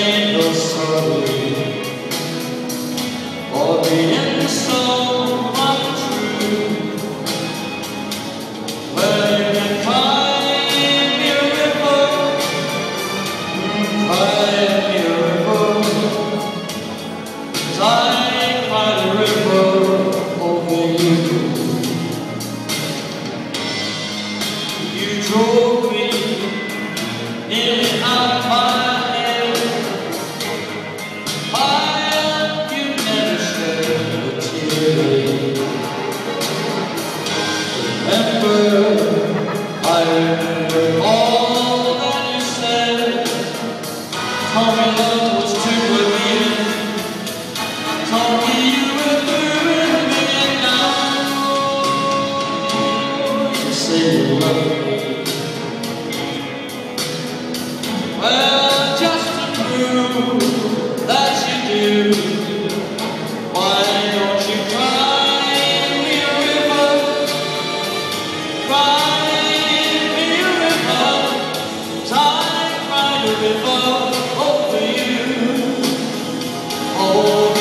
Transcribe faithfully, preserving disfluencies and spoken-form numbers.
ain't no sorry for being so untrue. Well, you can climb me a river, climb me a river, 'cause I cried a river over you. You drove me in and out of my head. While you never shed a tear. Remember, I remember all that you said. Told me love was too good, told me you were through me, and now you say you love me. Well, just to prove that you do, why don't you cry me a river, cry me a river, 'cause I cried a river over you. Oh,